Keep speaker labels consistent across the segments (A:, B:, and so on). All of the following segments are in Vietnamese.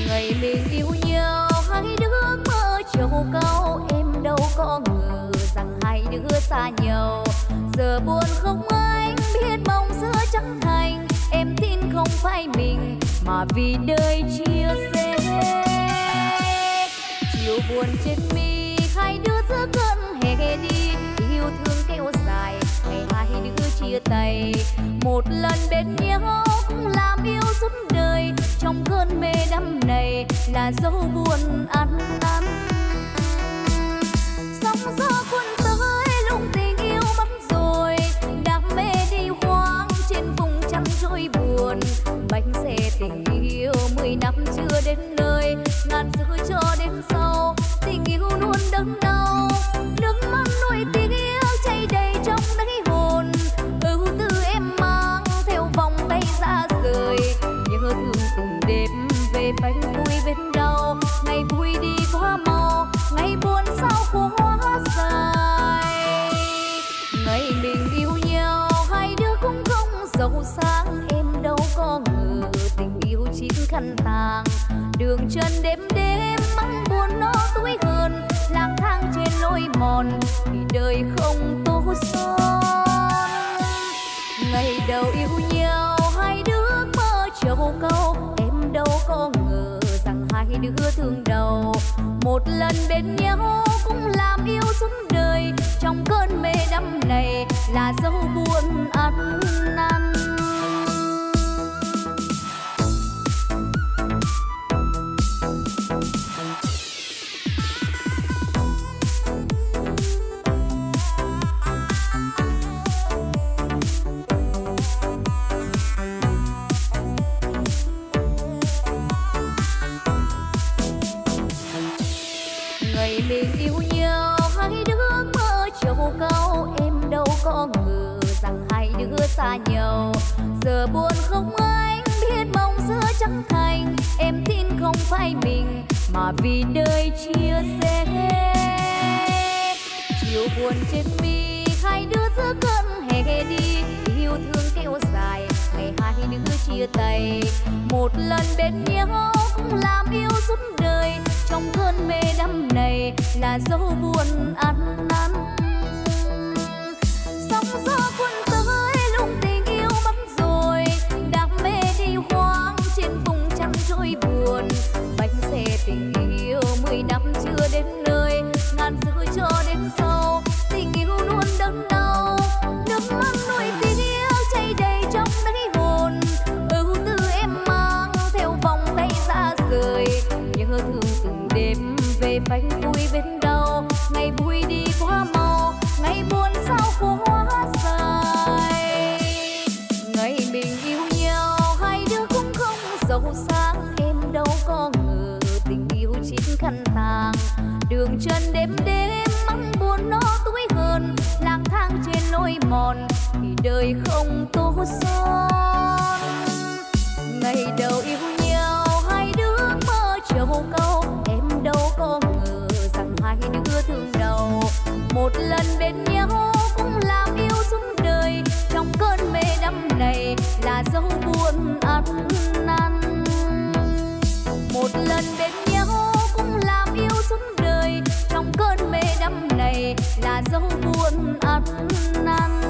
A: Ngày mình yêu nhau hai đứa mơ trầu cao, em đâu có ngờ rằng hai đứa xa nhau. Giờ buồn không anh biết mong giữa chẳng thành, em tin không phải mình mà vì đời chia sẻ. Chiều buồn trên mi hai đứa giữa cơn hè đi, yêu thương kéo dài ngày hai đứa chia tay. Một lần bên nhau cũng làm yêu suốt đời, trong cơn mê đắm này là dấu buồn ăn năn. Sóng gió cuốn tới lúc tình yêu mất rồi, đam mê đi hoang trên vùng trăng trôi buồn. Bánh xe tình yêu 10 năm chưa đến nơi, ngàn dư cho đến sau tình yêu luôn đớn đau. Nước mắt nuối tiếc chảy đầy trong đáy hồn, ưu tư em mang theo vòng tay ra rời. Nhớ thương từng đêm về phanh vui bên đau, ngày vui đi quá mau, ngày buồn sao quá dài. Ngày mình yêu nhau hai đứa cũng không giàu sang, em đâu có ngờ tình yêu chín khăn tàng. Đường chân đêm đêm mắng buồn nó tuổi hơn, lang thang trên lối mòn thì đời không tô son. Ngày đầu yêu nhau hai đứa mơ trầu câu, em đâu có ngờ rằng hai đứa thương đầu. Một lần bên nhau cũng làm yêu suốt đời, trong cơn mê đắm này là dấu buồn ăn năn. Ngày mình yêu nhau hai đứa mơ trầu cao, em đâu có ngờ rằng hai đứa xa nhau. Giờ buồn không anh biết mong giữa chẳng thành, em tin không phải mình mà vì đời chia sẻ. Chiều buồn trên mi hai đứa giữa cơn hè đi, yêu thương kéo dài ngày hai đứa chia tay. Một lần bên nhau cũng làm yêu suốt đời, trong cơn mê đắm này là dấu buồn ăn năn. Sóng gió cuốn tới lúc tình yêu mất rồi, đam mê đi hoang trên vùng trăng trôi buồn. Bánh xe tình yêu 10 năm chưa đến nơi, ngàn dư cho đến sau tình yêu luôn đớn đau. Nước mắt nuối tiếc chảy đầy trong đáy hồn, ưu tư em mang theo vòng tay ra rời. Nhớ thương từng đêm về phanh vui bên đau, ngày vui đi quá mau, ngày buồn sao quá dài. Ngày mình yêu nhau hai đứa cũng không giàu sang, em đâu có ngờ tình yêu chín khăn tàng. Đường chân đêm đêm mắng buồn nó tuổi hơn, lang thang trên lối mòn thì đời không tô son. Ngày đầu yêu nhau hai đứa mơ trầu câu, em đâu có ngờ rằng hai đứa thương đầu. Một lần bên nhau cũng làm yêu suốt đời, trong cơn mê đắm này là dấu buồn ăn năn. Một lần bên nhau cũng làm yêu suốt đời, trong cơn mê đắm này là dấu buồn ăn năn.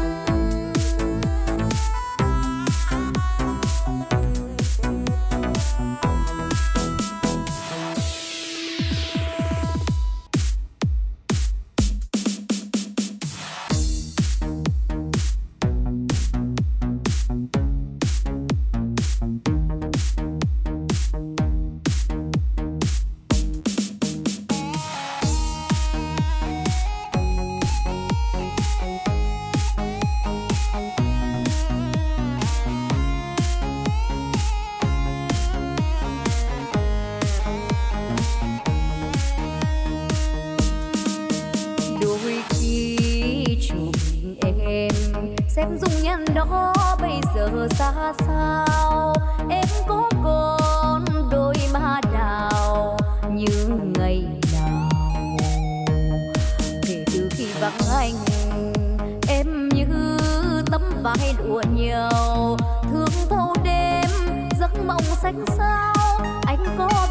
A: Xem dung nhan đó bây giờ ra sao, em có còn đôi má đào như ngày nào. Kể từ khi vắng anh, em như tấm vải lụa nhau, thương thâu đêm giấc mộng xanh sao. Anh có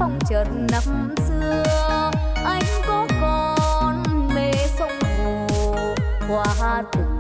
A: phong trần năm xưa. Anh có con mê sông hồ hoa từng.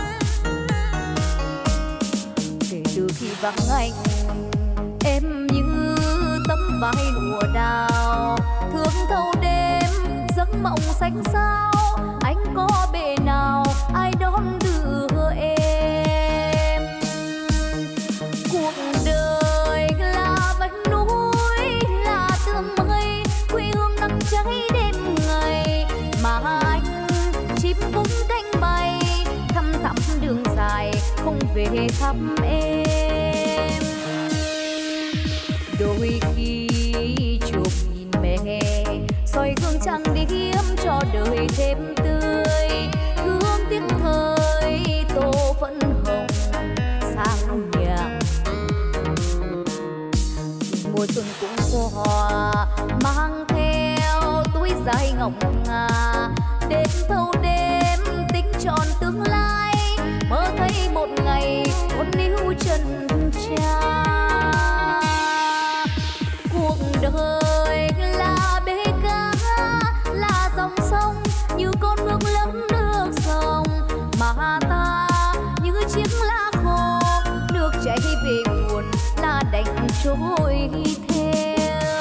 A: Kể từ khi vắng anh, em như tấm vai lụa đào, thương thâu đêm giấc mộng xanh sao. Anh có bề nào ai đón đưa em. Cuộc đời là vách núi, là tường mây, quê hương nắng cháy đêm ngày. Mà anh chim cũng cánh bay, thăm thẳm đường dài không về thăm em. Đôi khi chụp nhìn mẹ soi gương trang điểm cho đời thêm tươi. Hương tiếc thời tô vẫn hồng sang nhạc. Mùa xuân cũng qua mang theo túi dài ngọc ngà. Đến thâu đêm tính trọn tương lai, mơ thấy một ngày con níu chân cha. Cuộc đời là bể cá, là dòng sông như con nước lẫn nước sông. Mà ta như chiếc lá khô, nước chảy về nguồn là đành trôi theo.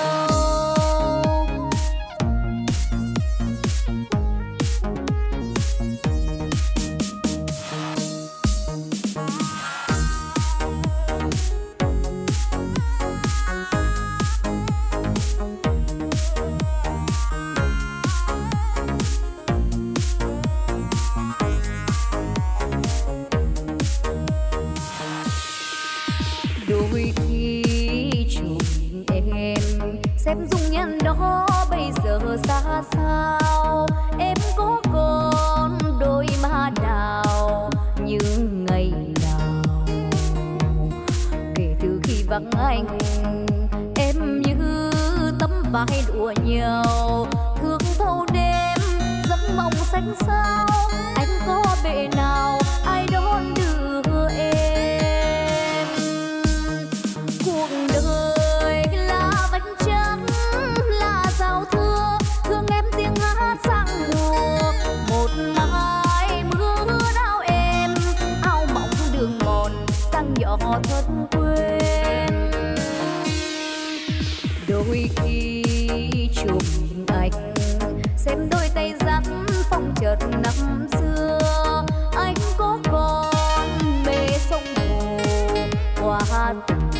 A: Đôi khi chụp em xem dung nhan đó bây giờ xa sao. Em có con đôi má đào như ngày nào. Kể từ khi vắng anh, em như tấm vai lụa nhau, thương thâu đêm giấc mộng xanh sao. Anh có bề nào ai đón đưa em. Cuộc đời là vách trắng, là giao thừa, thương em tiếng hát sang mùa. Một mai mưa đau em, áo mỏng đường mòn sang nhỏ thân quên. Đôi khi chụp ảnh xem đôi tay dắt phong trần năm xưa. Anh có con mê sông hồ hoa từng.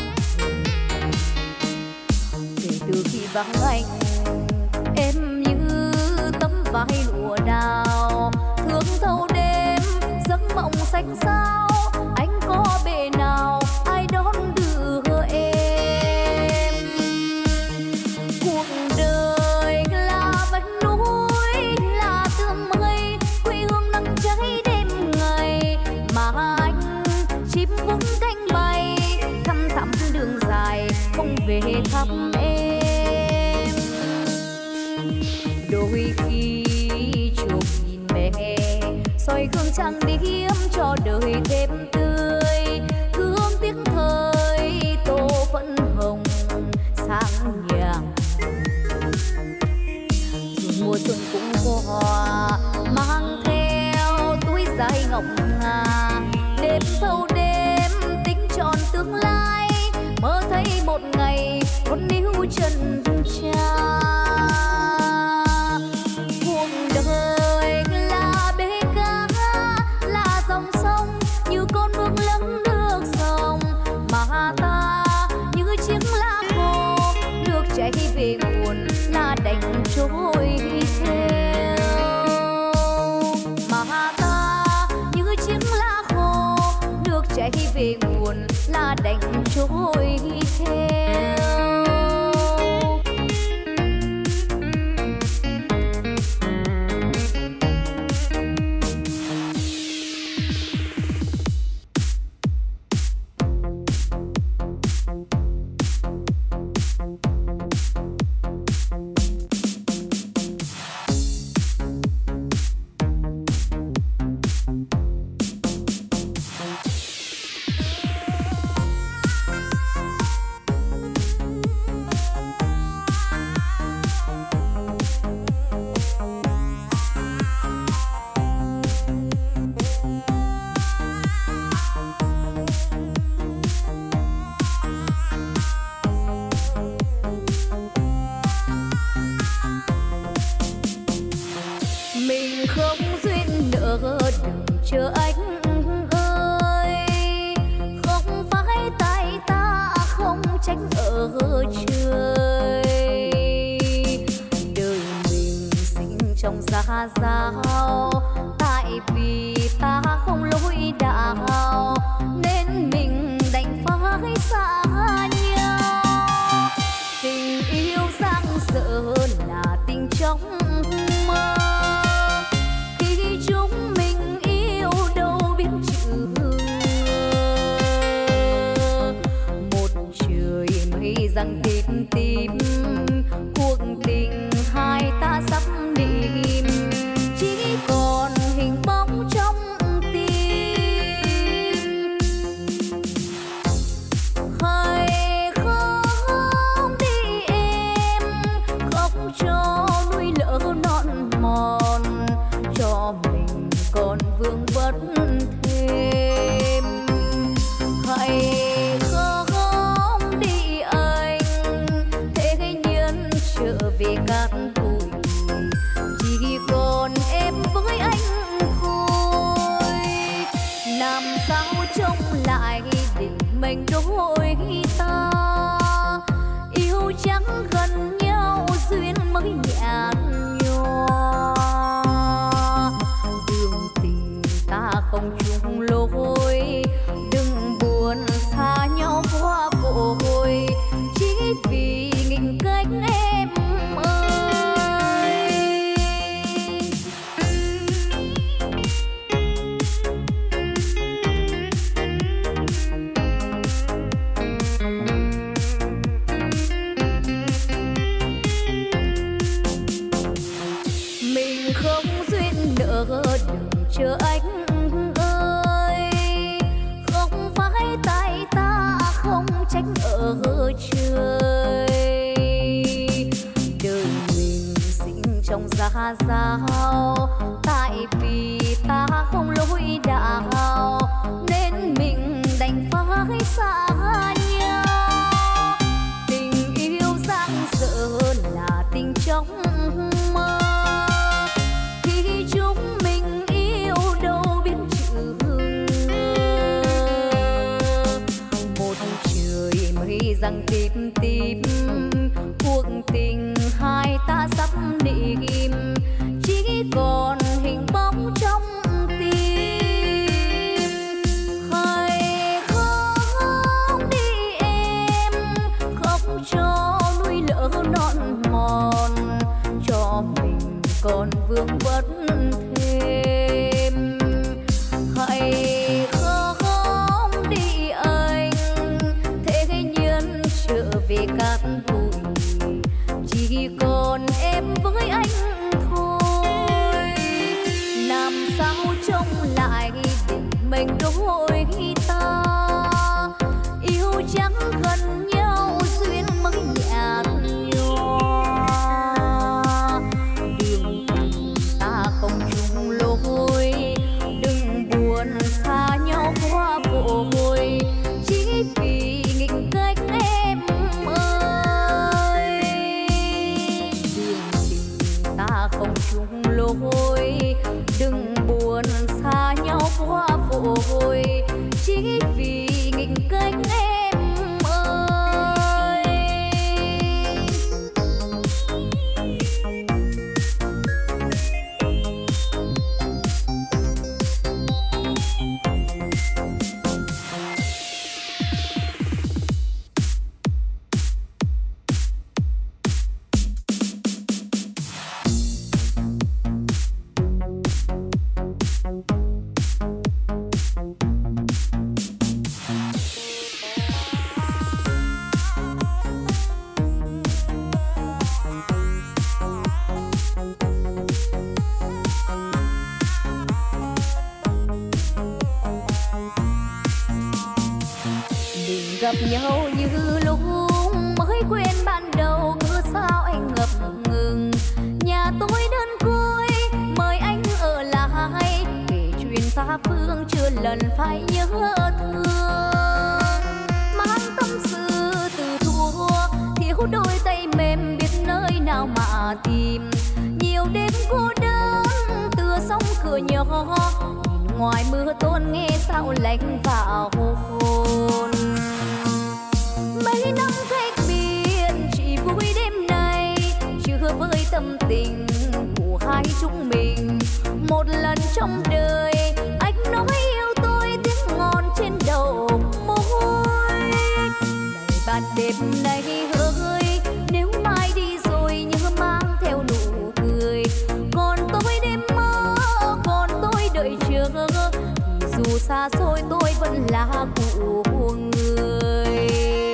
A: Kể từ khi vắng anh, em như tấm vai lụa đào, thương thâu đêm giấc mộng xanh sao. Anh có bề nào ai đón đưa em. Cuộc đời là vách núi, là tường mây, quê hương nắng cháy đêm ngày. Mà anh chim cũng cánh bay, thăm thẳm đường dài không về thăm em. Đôi khi chụp nhìn mẹ soi gương trang điểm cho đời thêm tươi. Thương tiếc thời tô vẫn hồng sang nhàng. Dù mùa xuân cũng qua mang theo túi dài ngọc ngà. Đêm thâu đêm tính trọn tương lai, mơ thấy một ngày con níu chân cha. Cuộc đời là bể cá, là dòng sông như con nước lẫn nước sông. Mà ta như chiếc lá khô, nước chảy về nguồn là đành trôi theo. Mà ta như chiếc lá khô, nước chảy về nguồn là đành trôi theo. chờ anh ơi, không phải tại ta không tránh ở trời. Đời mình sinh trong gia giáo, tại vì ta không lối đạo nên mình đành phải xa nhau. Tình yêu giang dở là tình trong mơ, khi chúng mình yêu đâu biết chữ. Một trời mây giăng tím tím, cuộc tình hai ta sắp định, chỉ còn hình bóng trong tim. Hãy không đi em, không cho nuôi lỡ non mòn, cho mình còn vương vấn thêm. Hãy không đi anh, thế nhân trở về cát bụi, chỉ còn em với anh thôi. Làm sao trông lại định mệnh đôi ta, yêu chẳng gần nhau duyên mới nhạt nhòa. Đường tình ta không chung lối, đừng buồn xa nhau quá vội, chỉ vì nghìn cách em ơi. Mình không duyên nợ, đừng chờ anh ơi, không phải tại ta không tránh ở trời. Đời mình sinh trong gia giáo, tại vì ta không lối đạo nên mình đành phải xa nhau. Tình yêu giang dở là tình trong mơ, khi chúng mình yêu đâu biết chữ. Một trời mây giăng tím tím, cuộc tình hai ta sắp định, chỉ còn hình bóng trong tim. Hãy không đi em, không cho nuôi lỡ non mòn, cho mình còn vương vấn thêm. Hãy không đi anh, thế nhân trở về cát bụi, chỉ còn em với anh thôi. Làm sao trông lại định mệnh đôi ta, yêu chẳng gần nhau duyên mới nhạt nhòa. Đường tình ta không chung lối, đừng buồn xa nhau quá vội, chỉ vì nghìn cách em ơi. Đường tình ta không chung lối, đừng buồn xa nhau quá vội, chỉ vì nghìn cách em ơi. Gặp nhau như lúc mới quen ban đầu, cứ sao anh ngập ngừng. Nhà tôi đơn côi mời anh ở lại, kể chuyện xa phương chưa lần phải nhớ thương. Mang tâm sự từ thua, thiếu đôi tay mềm biết nơi nào mà tìm. Nhiều đêm cô đơn tựa sông cửa nhỏ, ngoài mưa tôn nghe sao lạnh vào hồn. Mấy năm cách biệt chỉ vui đêm nay, chưa với tâm tình của hai chúng mình. Một lần trong đời anh nói yêu tôi tiếng ngon trên đầu môi. Này bạn đêm nay ơi, nếu mai đi rồi nhớ mang theo nụ cười. Còn tôi đêm mơ, còn tôi đợi chờ, dù xa xôi tôi vẫn là của người.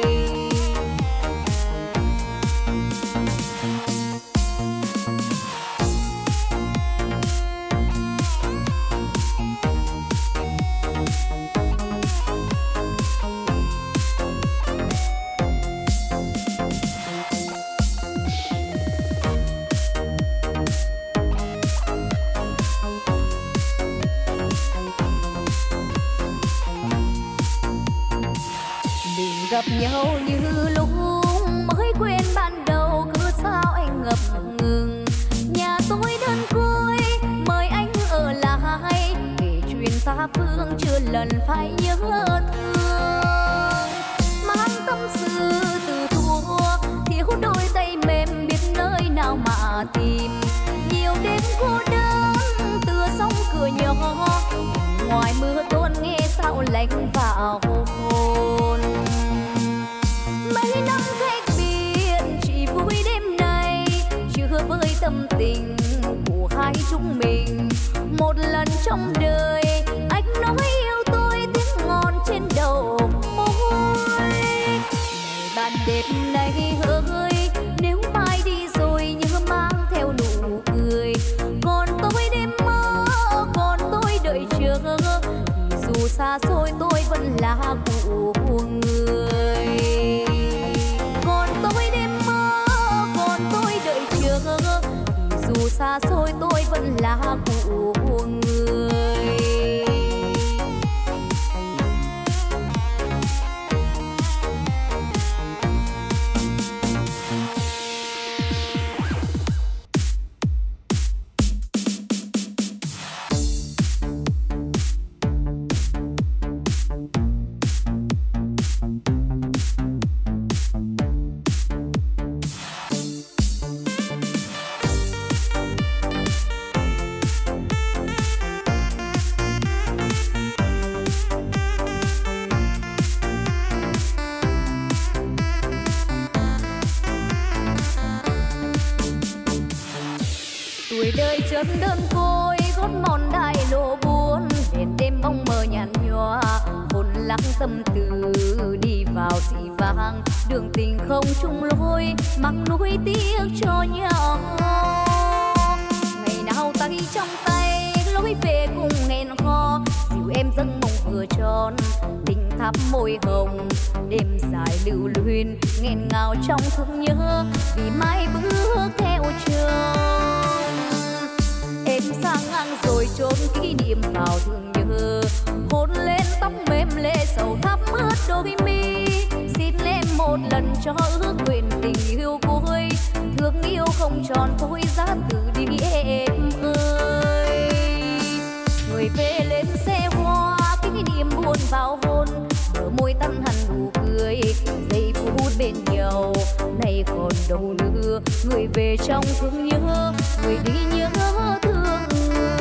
A: Gặp nhau như lúc mới quen ban đầu, cứ sao anh ngập ngừng. Nhà tôi đơn côi mời anh ở lại, kể chuyện xa phương chưa lần phải nhớ thương. Mang tâm sự từ thua, thiếu đôi tay mềm biết nơi nào mà tìm. Nhiều đêm cô đơn tựa sóng cửa nhỏ, ngoài mưa tuôn nghe sao lạnh vào hồn. Mấy năm cách biệt chỉ vui đêm nay, chưa với tâm tình của hai chúng mình. Một lần trong đời anh nói yêu tôi tiếng ngon trên đầu môi. Này bạn đêm nay ơi, nếu mai đi rồi nhớ mang theo nụ cười. Còn tôi đêm mơ, còn tôi đợi chờ, dù xa xôi tôi vẫn là của người. Còn tôi đêm mơ, còn tôi đợi chờ, dù xa xôi tôi vẫn là của người. Tuổi đời chân đơn côi gót mòn đại lộ buồn, đèn đêm bóng mờ nhạt nhòa, hồn lắng tâm tư đi vào dị vang. Đường tình không chung lối, mặc nuối tiếc cho nhau. Ngày nào tay trong tay lối về cùng nghẹn kho, dìu em dâng mộng vừa tròn tình thắm môi hồng. Đêm dài lưu luyến nghẹn ngào trong thương nhớ, vì mai bước theo trường. Em sang ngang rồi trốn kỷ niệm vào thương nhớ, hôn lên tóc mềm lệ sầu thắm ướt đôi mi. Xin em một lần cho ước nguyện tình yêu cuối, thương yêu không tròn phôi giá từ đi em ơi. Người về lên xe hoa kỷ niệm buồn vào hôn, bờ môi tăn hằn nụ cười, giây phút bên nhau này còn đâu nữa. Người về trong thương nhớ, người đi nhớ thương người.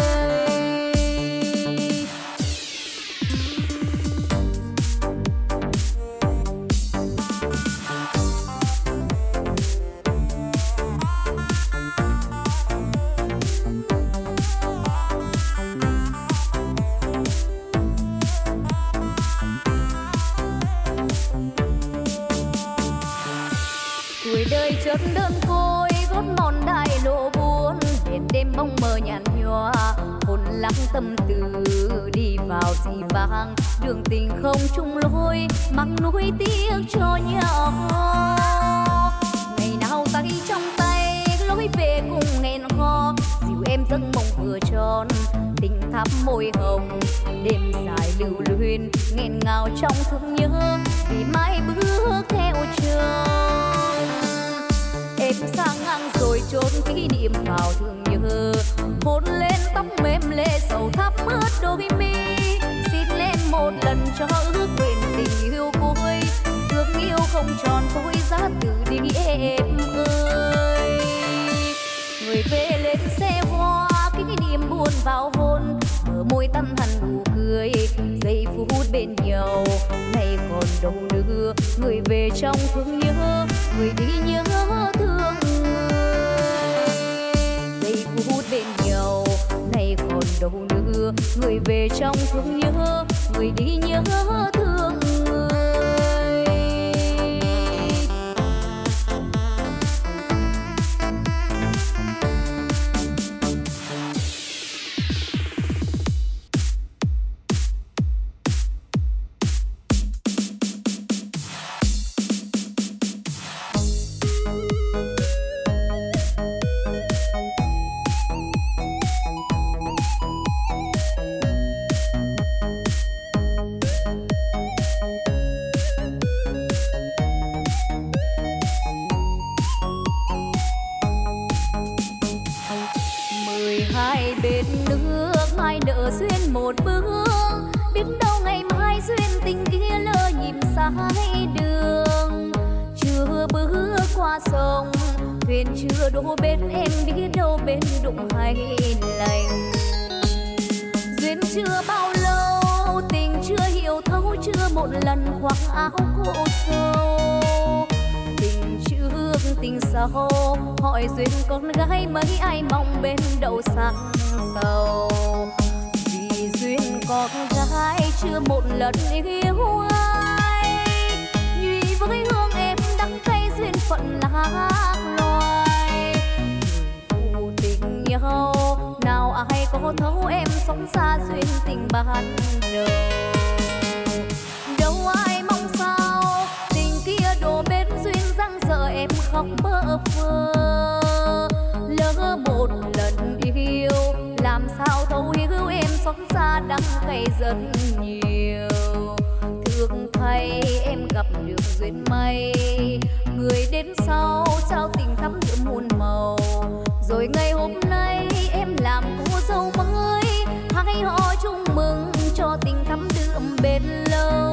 A: Tuổi đời chân đơn côi gót mòn đại lộ buồn, đèn đêm bóng mờ nhạt nhòa, hồn lắng tâm tư đi vào dị vang. Đường tình không chung lối, mặc nuối tiếc cho nhau. Ngày nào tay trong tay lối về cùng nghẹn kho, dìu em dâng mộng vừa tròn tình thắm môi hồng. Đêm dài lưu luyến nghẹn ngào trong thương nhớ, vì mai bước theo trường. Em sang ngang rồi trốn kỷ niệm vào thương nhớ, hôn lên tóc mềm lệ sầu thắm ướt đôi mi. Xin lên một lần cho ước nguyện tình yêu cuối, thương yêu không tròn phôi giá từ đi em ơi. Người về lên xe hoa cái niềm buồn vào hôn, bờ môi tăm hằn nụ cười giây phút bên nhau. Này còn đâu nữa, người về trong thương nhớ, người đi nhớ thương người. Giây phút bên nhau, này còn đâu nữa, người về trong thương nhớ, người đi nhớ thương người. Duyên một bước, biết đâu ngày mai duyên tình kia lỡ nhịp sai đường. Chưa bước qua sông, thuyền chưa đổ bên em, biết đâu bên đụng hay lành. Duyên chưa bao lâu, tình chưa hiểu thấu, chưa một lần khoác áo cô sâu. Tình trước tình sau, hỏi duyên con gái mấy ai mong bên đầu sang sầu. Duyên con gái chưa một lần yêu ai, nhụy với hương em đắng cay duyên phận lạc loài. Người phụ tình nhau nào ai có thấu em sống xa duyên tình ban đầu. Đâu ai mong sao tình kia đổ bên duyên răng giờ em khóc bơ vơ. Lỡ một lần yêu làm sao thấu hiểu em sống xa đắng cay rất nhiều. Thương thay em gặp được duyên may, người đến sau trao tình thắm giữa muôn màu. Rồi ngày hôm nay em làm cô dâu mới, hai họ chung mừng cho tình thắm đượm bền lâu.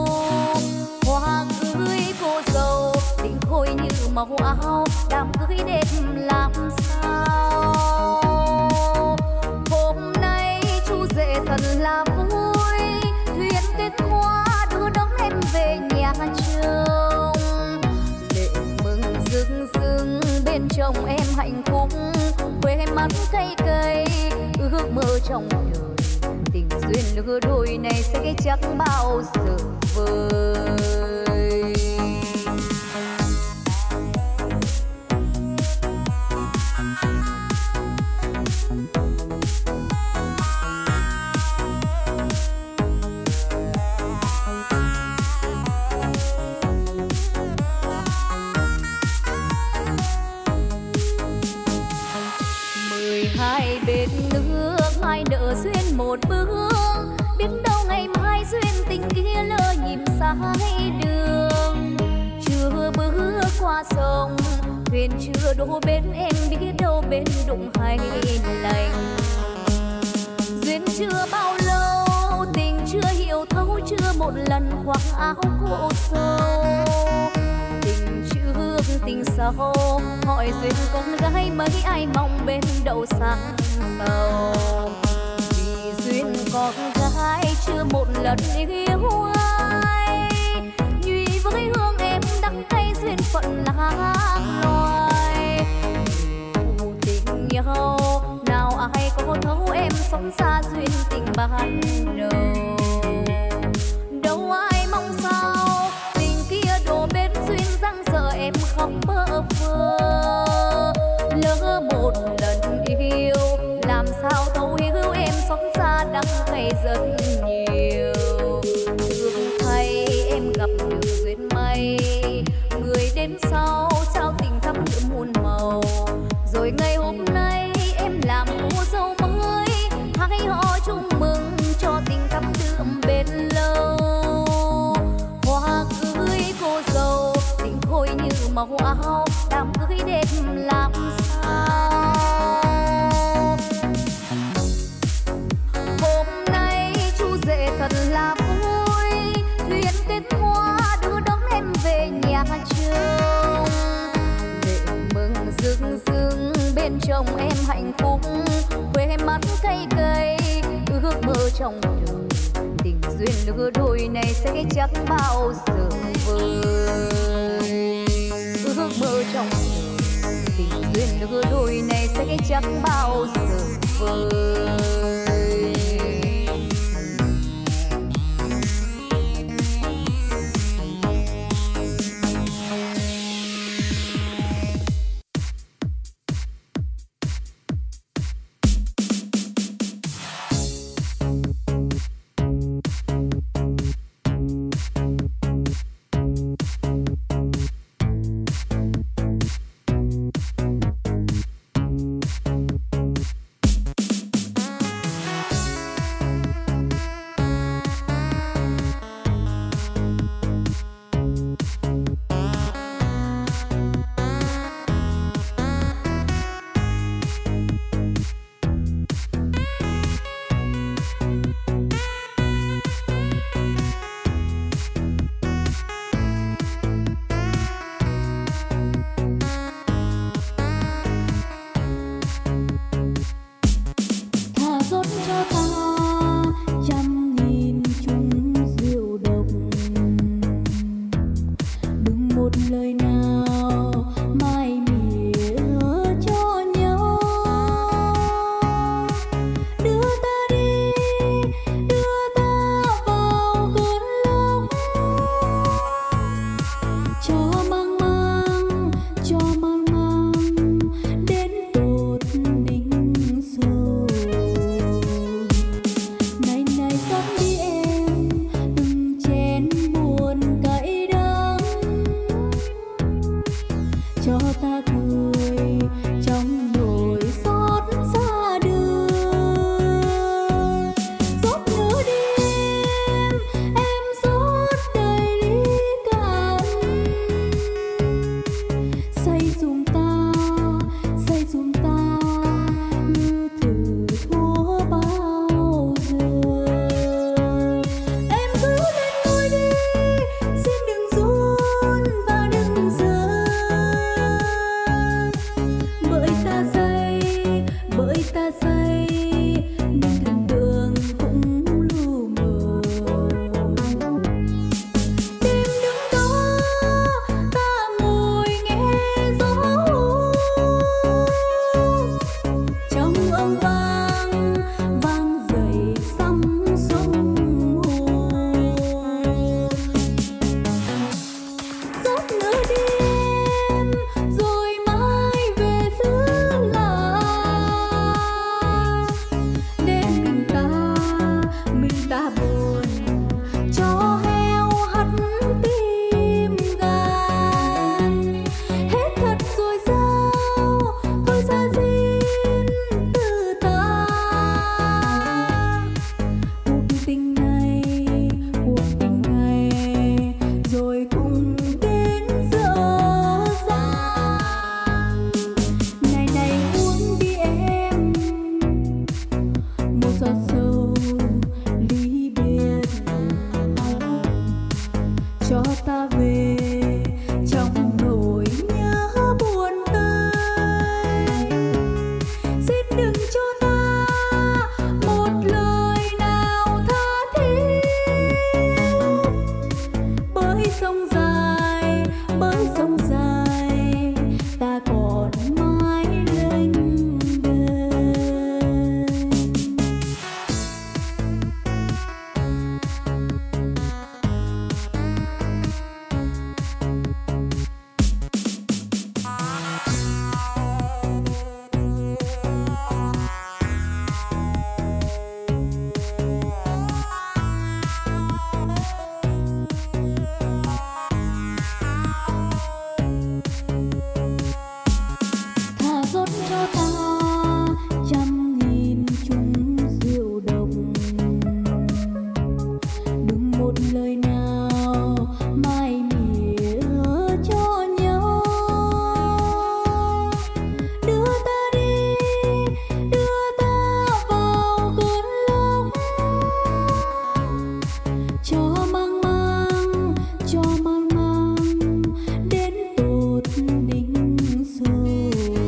A: Hoa cưới cô dâu tình khôi như màu áo, đám cưới đẹp làm sao. Hôm nay chú rể thật là vui, thuyền kết hoa đưa đón em về nhà chồng. Lệ mừng rưng rưng bên chồng em hạnh phúc, quê mắt cây cây ước mơ trong đời. Tình duyên lứa đôi này sẽ chắc bao giờ vơi. 12 bên nước mai nợ duyên một bước, biết đâu ngày mai duyên tình kia lỡ nhịp sai đường. Chưa bước qua sông thuyền chưa đổ bên em, biết đâu bên đụng hay lành. Duyên chưa bao lâu tình chưa hiểu thấu, chưa một lần khoác áo cô sâu. Tình trước tình sau hỏi duyên con gái mấy ai mong bên đầu sang sầu. Vì duyên con gái chưa một lần yêu ai, nhụy với hương em đắng cay duyên phận lạc loài. Phụ tình nhau nào ai có thấu em sống xa duyên tình ban đầu. Đâu ai mong sao tình kia đổ bên duyên răng giờ em khóc bơ vơ. Lỡ một lần yêu làm sao thấu hiểu em sống xa đắng cay rất nhiều. Thương thay em gặp được duyên may, người đến sau trao tình thắm giữa muôn màu. Rồi ngày hôm nay em làm cô dâu mới, hai họ chung mừng cho tình thắm đượm bền lâu. Hoa cưới cô dâu tình khôi như màu áo, đám cưới đẹp làm sao. rừng rừng bên chồng em hạnh phúc, quê mắt cây cây ước mơ trong đời, tình duyên lứa đôi này sẽ chắc bao giờ vơi. Ước mơ trong đời, tình duyên lứa đôi này sẽ chắc bao giờ vơi.
B: cho mang mang đến tột đỉnh rồi.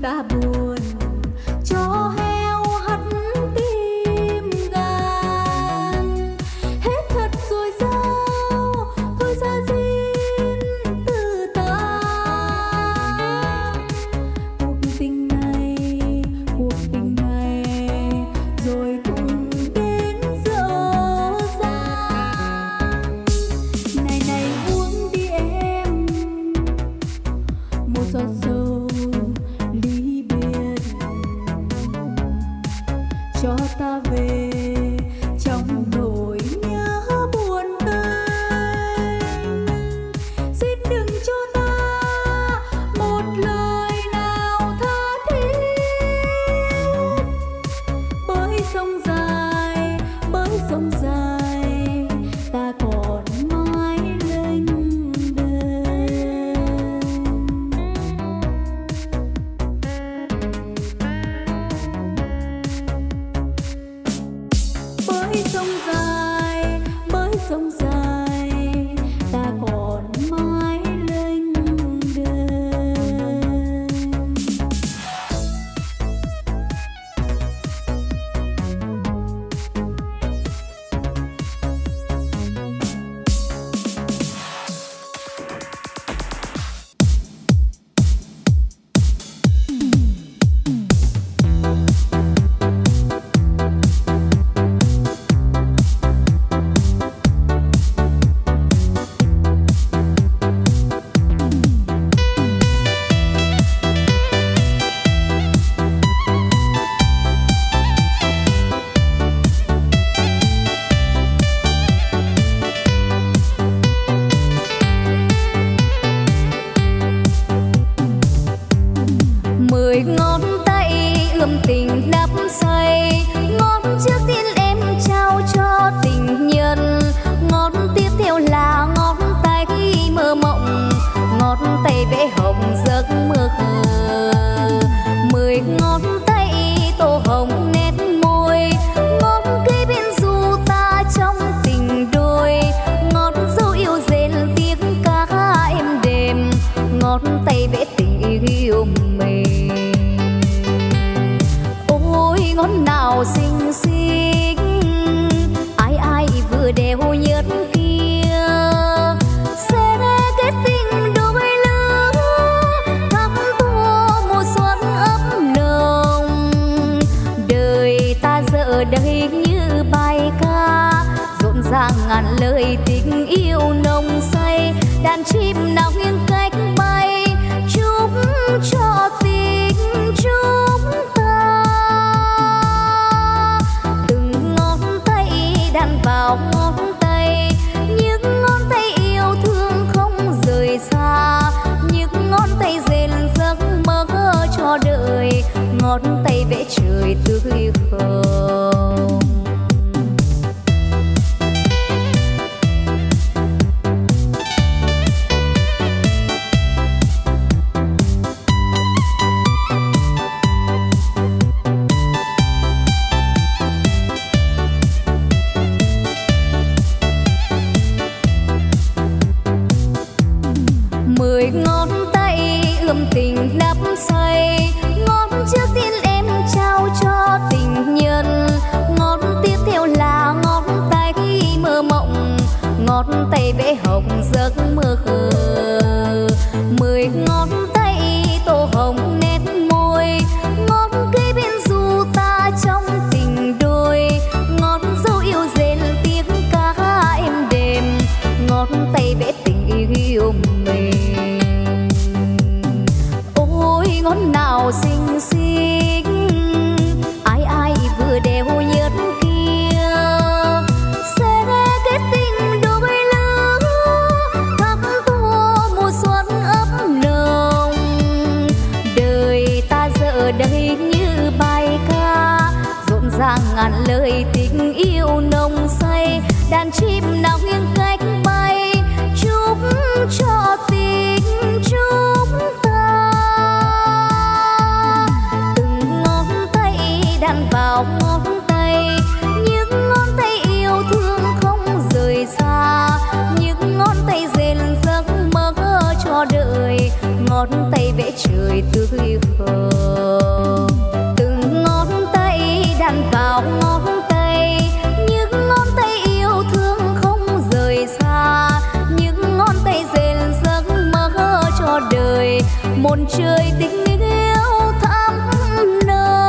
A: ta buồn cho heo hắt tim gan. Hết thật rồi sao thôi xa xin từ ta. Cuộc tình này rồi cũng đến dở dang. Này uống đi em một giọt dầu ly biệt, cho ta về trong nỗi nhớ buồn tênh. Xin đừng cho ta một lời nào tha thiết, bởi sông dài ta còn mãi lênh đênh. Bởi sông dài ta còn mãi lênh đênh. Mười ngón tay ươm tình đắp say, ngón trước tiên em trao cho tình nhân, ngón tiếp theo là ngón tay mơ mộng, ngón tay vẽ hồng giấc mơ khờ. 10 ngón tay tô hồng nét môi, ngón cây bên du ta trong tình đôi, ngón dấu yêu rền tiếng ca êm đềm, ngón tay vẽ tình yêu mềm. Ôi ngón nào xinh xinh, ai vừa đeo nhất kia, sẽ kết tình đôi lứa, thắm tô mùa xuân ấm nồng. Đời ta giờ đây như bài ca, rộn ràng ngàn lời tình yêu nồng say, đàn chim nào nghiêng cách bay, chúc cho tình chúng ta. Từng ngón tay đan vào ngón tay, những ngón tay yêu thương không rời xa, những ngón tay rền giấc mơ cho đời, ngón tay vẽ trời tươi không. Mười ngón tay ươm tình đắp say, ngón trước tiên em trao cho tình nhân, ngón tiếp theo là ngón tay mơ mộng, ngón tay vẽ hồng giấc mơ khờ. 10 ngón tay tô hồng nét môi, ngón cây bên du ta trong tình đôi, ngón dấu yêu rền tiếng ca êm đềm, ngón tay vẽ tình yêu mềm. Ôi ngón nào xinh xinh, ai vừa đeo nhất kia, sẽ kết tình đôi lứa, thắm tô mùa xuân ấm nồng. Đời ta giờ đây như bài ca, rộn ràng ngàn lời tình yêu nồng say, đàn chim nào nghiêng cách bay, chúc cho tình chúng ta. Từng ngón tay đan vào ngón tay, những ngón tay yêu thương không rời xa, những ngón tay rền giấc mơ cho đời, ngón tay vẽ trời tươi khờ. một trời tình yêu thắm nồng.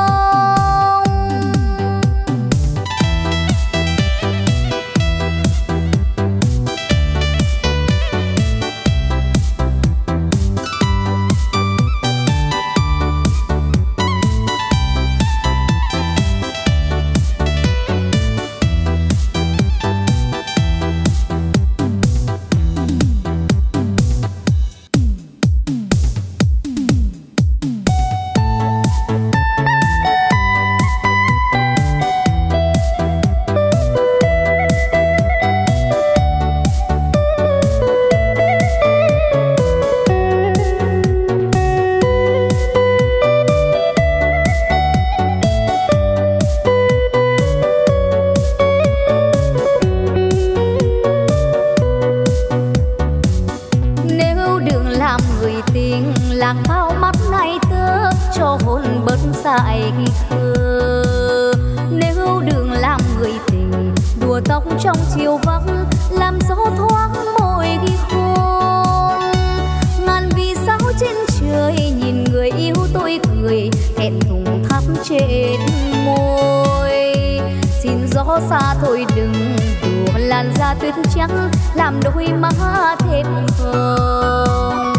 A: Dại khờ nếu đường làm người tình đùa tóc trong chiều vắng làm gió thoáng môi ghi khôn. Ngàn vì sao trên trời nhìn người yêu tôi cười hẹn thùng thắm trên môi. Xin gió xa thôi đừng đùa làn da tuyết trắng làm đôi má thêm hồng.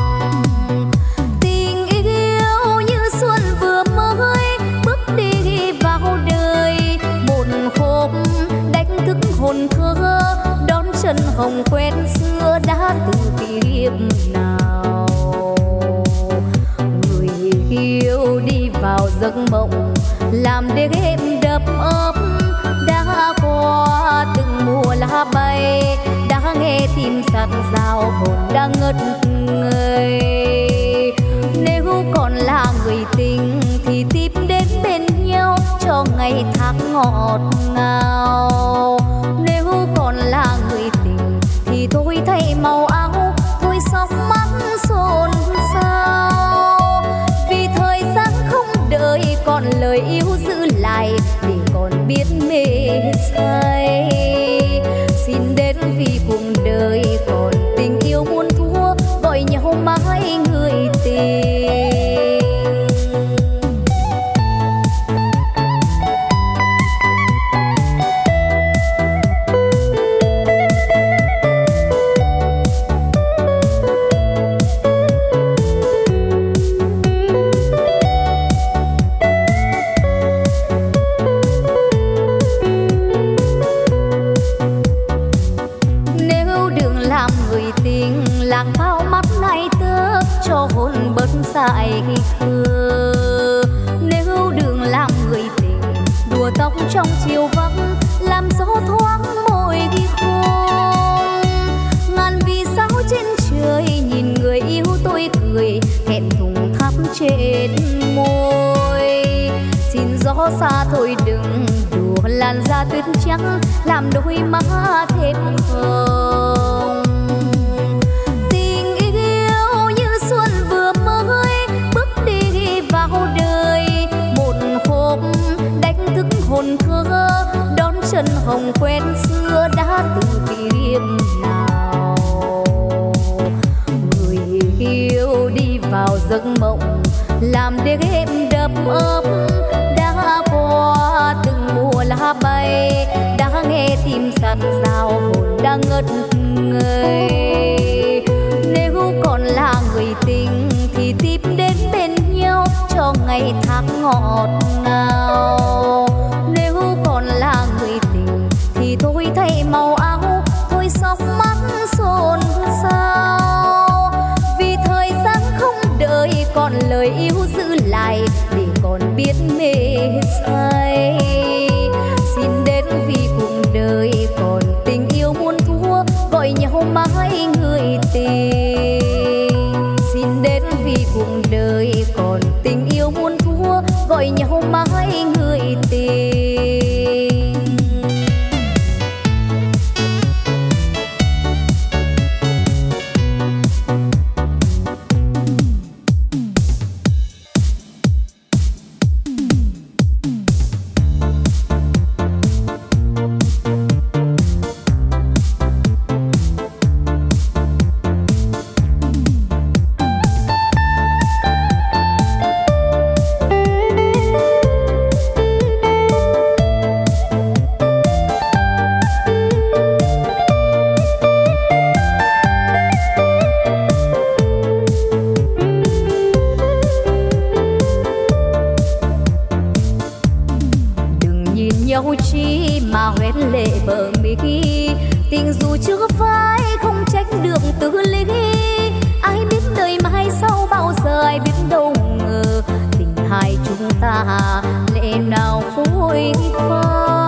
A: Hồn thơ đón chân hồng quen xưa đã từ kiếp nào. Người yêu đi vào giấc mộng làm đêm đập ấm đã qua từng mùa lá bay đã nghe tim giạt rào hồn đang ngất ngây. Nếu còn là người tình thì tiếp đến bên nhau cho ngày tháng ngọt ngào. Nếu còn là người tình thì thôi thay màu áo thôi sóng mắt xôn xao. Vì thời gian không đợi còn lời yêu giữ lại để còn biết mê say. Xin đến vì cuộc đời còn tình yêu muôn thuở gọi nhau mãi người tình. Dại khờ nếu đường làm người tình đùa tóc trong chiều vắng làm gió thoáng môi ghi khôn. Ngàn vì sao trên trời nhìn người yêu tôi cười hẹn thùng thắm trên môi. Xin gió xa thôi đừng đùa làn da tuyết trắng làm đôi má thêm hồng. Hồn thơ đón chân hồng quen xưa đã từ kiếp nào. Người yêu đi vào giấc mộng làm đêm đập ấm đã qua từng mùa lá bay đã nghe tim giạt rào hồn đang ngất ngây. Nếu còn là người tình thì tiếp đến bên nhau cho ngày tháng ngọt ngào. Nếu còn là người tình thì thôi thay màu áo thôi sóng mắt xôn xao. Vì thời gian không đợi còn lời yêu giữ lại để còn biết mê say. Xin đến vì cuộc đời còn tình yêu muôn thuở gọi nhau mãi người tình. Xin đến vì cuộc đời còn tình yêu muôn thuở gọi nhau mãi người tình. đâu chi mà hoét lệ bờ mi. Tình dù chưa phai không trách được tư lý. Ai biết đời mai sau bao giờ, ai biết đâu ngờ tình hai chúng ta lệ nào phôi pha.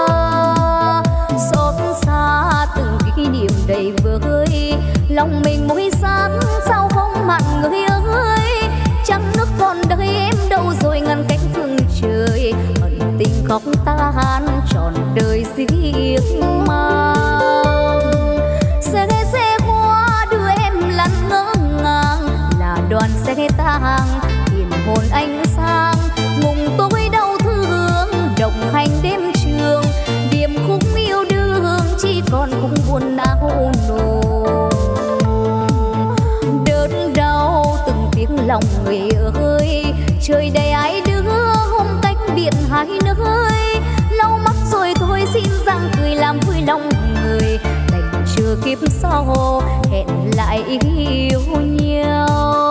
A: Xót xa từng kỷ niệm đầy vơi, lòng mình mối xác sao không mặn người ơi. Trăng nước còn đây em đâu rồi, ngăn cách phương trời ẩn tình khóc tan trọn đời riêng mang. Xe hoa đưa em lăn ngỡ ngàng, là đoàn xe tang hiền hồn anh sang. Ngùng tôi đau thương đồng hành đêm trường, điểm khúc yêu đương chỉ còn cũng buồn não nùng. Đớn đau từng tiếng lòng người ơi, trời đầy ai đưa hôm cách biệt hai nơi. Lau mắt rồi thôi xin rằng cười làm vui lòng người, đành chưa kiếp sau hẹn lại yêu nhau.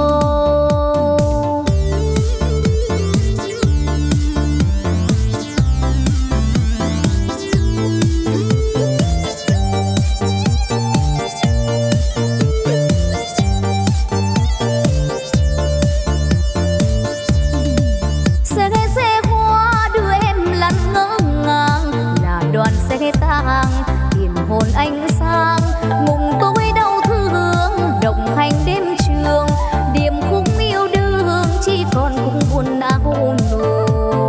A: Xe tang hiền hồn anh sang, ngùng tôi đau thương đồng hành đêm trường, điểm khúc yêu đương chỉ còn cũng buồn não nùng.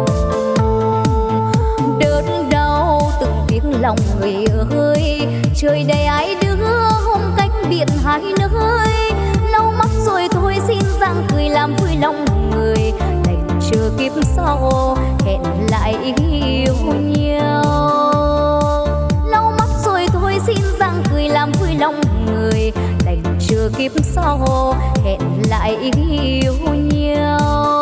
A: Đớn đau từng tiếng lòng người ơi, trời đầy ai đưa hôm cách biệt hai nơi. Lau mắt rồi thôi xin rằng cười làm vui lòng người, đành chờ kiếp sau hẹn lại yêu nhau. Xin rằng cười làm vui lòng người, đành chờ kiếp sau hẹn lại yêu nhau.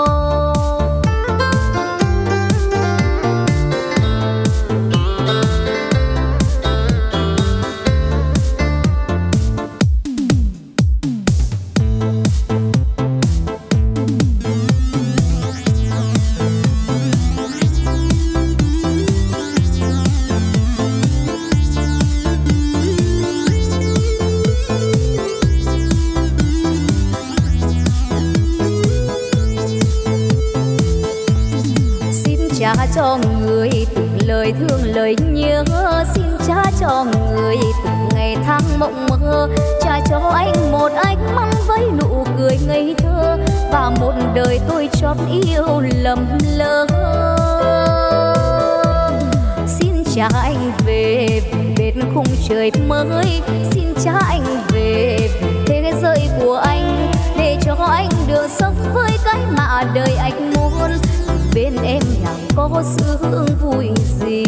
A: Cha cho người từng lời thương lời nhớ, xin cha cho người từng ngày tháng mộng mơ. Cha cho anh một ánh mắt với nụ cười ngây thơ, và một đời tôi chót yêu lầm lỡ. Xin cha anh về bên khung trời mới, xin cha anh về thế giới của anh, để cho anh được sống với cái mà đời anh muốn. Bên em chẳng có sướng vui gì,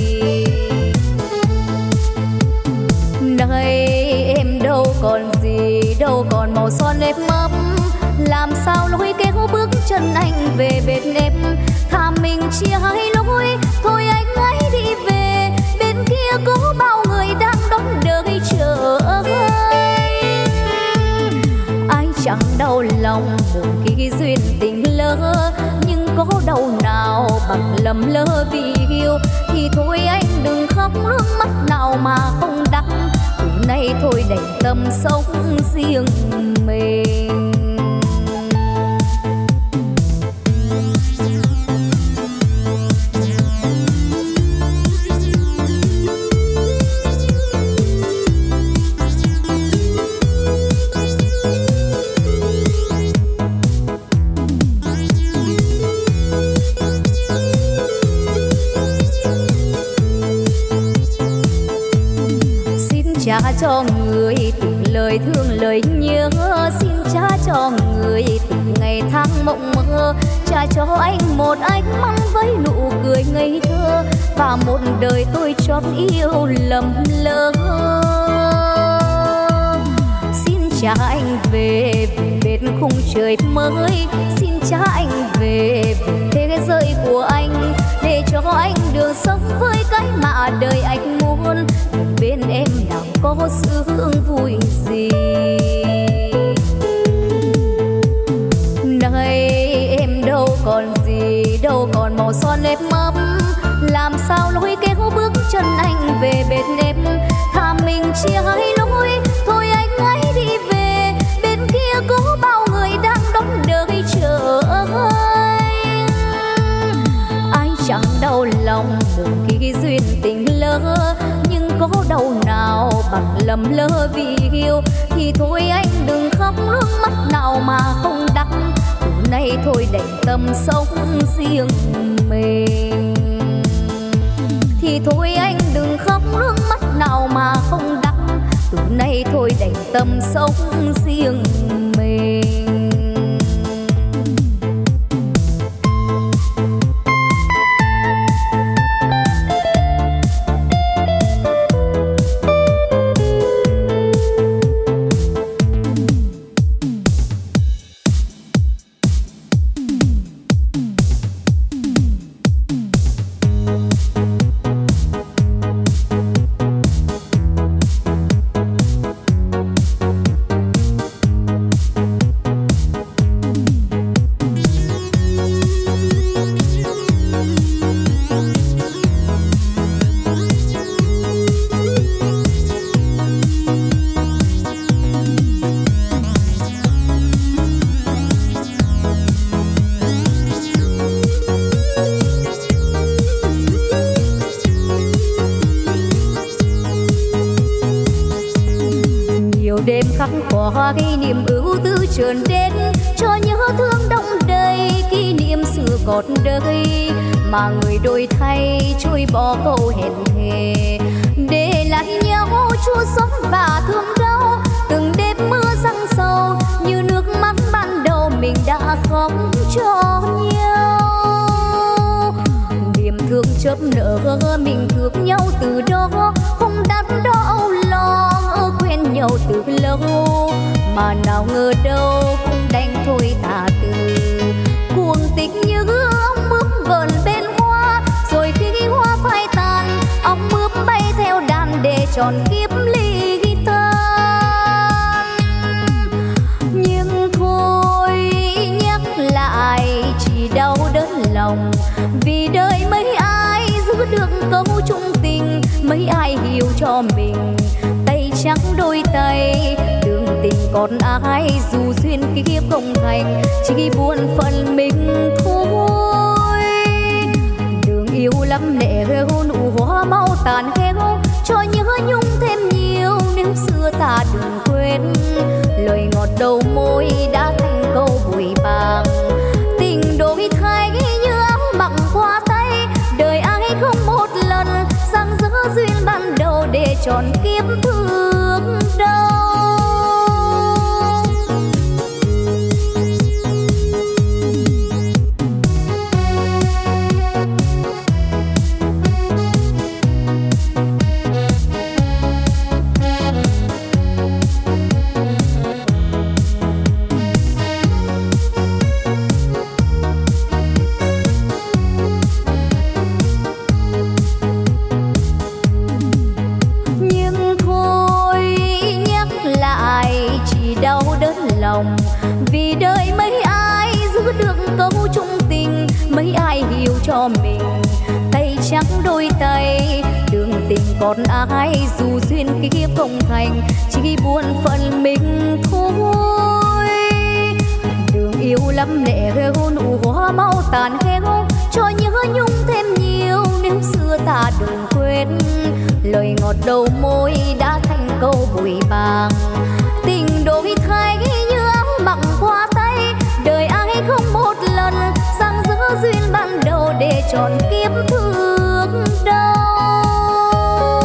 A: nay em đâu còn gì, đâu còn màu son nếp mấp. Làm sao lối kéo bước chân anh về bên em, thà mình chia hai lối thôi anh hãy đi về. Bên kia có bao người đang đón đợi chờ anh chẳng đau lòng một khi duyên tình lỡ, nhưng có đau nào bằng lầm lỡ vì yêu. Thì thôi anh đừng khóc nước mắt nào mà không đắng, từ nay thôi đành tâm sống riêng mình. Cha cho người từng lời thương lời nhớ, xin cha cho người từng ngày tháng mộng mơ. Cha cho anh một ánh mắt với nụ cười ngây thơ, và một đời tôi chót yêu lầm lỡ. Xin cha anh về bên khung trời mới, xin cha anh về thế giới của anh, để cho anh được sống với cái mà đời anh muốn. Bên em nào có sướng vui gì, nay em đâu còn gì, đâu còn màu son nếp mấp. Làm chia hai lối, thôi anh hãy đi về, bên kia có bao người đang đón đợi chờ anh. Ai chẳng đau lòng buồn khi duyên tình lỡ, nhưng có đâu nào bằng lầm lỡ vì yêu. Thì thôi anh đừng khóc nước mắt nào mà không đắng, từ nay thôi đành tâm sống riêng mình. Thì thôi anh đừng khóc nước mắt nào mà không đắng, từ nay thôi đành tâm sống riêng mình. Cái niềm ưu tư trườn đến cho nhớ thương đông đầy, kỷ niệm xưa còn đây mà người đổi thay trôi bỏ câu hẹn thề, để lại nhau chua xót và thương đau. Từng đêm mưa giăng sầu như nước mắt ban đầu mình đã khóc cho nhau. Niềm thương chớp nở mình thương nhau từ đó, không đắn đo âu lo quen nhau từ lâu, mà nào ngờ đâu cũng đành thôi tà từ. Cuồng tình như ong bướm vờn bên hoa, rồi khi hoa phai tàn ong bướm bay theo đàn để tròn kiếp ly tan. Nhưng thôi nhắc lại chỉ đau đớn lòng, vì đời mấy ai giữ được câu chung tình, mấy ai hiểu cho mình tay trắng đôi tay. Đường tình còn ai dù duyên kiếp không thành, chỉ buồn phần mình thôi. Đường yêu lắm lệ nụ hoa mau tàn héo, cho nhớ nhung thêm nhiều nếu xưa ta đừng quên. Lời ngọt đầu môi đã thành câu bụi bàng, tình đổi thay như áo mặc qua tay. Đời ai không một lần sang giữa duyên ban đầu để tròn kiếp thương đau. Vì đời mấy ai giữ được câu chung tình, mấy ai hiểu cho mình tay trắng đôi tay. Đường tình còn ai dù duyên kiếp không thành, chỉ buồn phận mình thôi. Đường yêu lắm lệ nụ hoa mau tàn héo, cho nhớ nhung thêm nhiều nếu xưa ta đừng quên. Lời ngọt đầu môi đã thành câu bụi bàng, tình đổi thay như áo mặc qua tay. Đời ai không một lần sang giữa duyên ban đầu để tròn kiếp thương đau.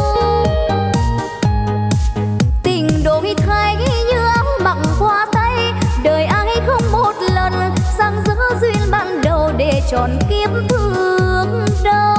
A: Tình đổi thay như áo mặc qua tay. Đời ai không một lần sang giữa duyên ban đầu để tròn kiếp thương đau.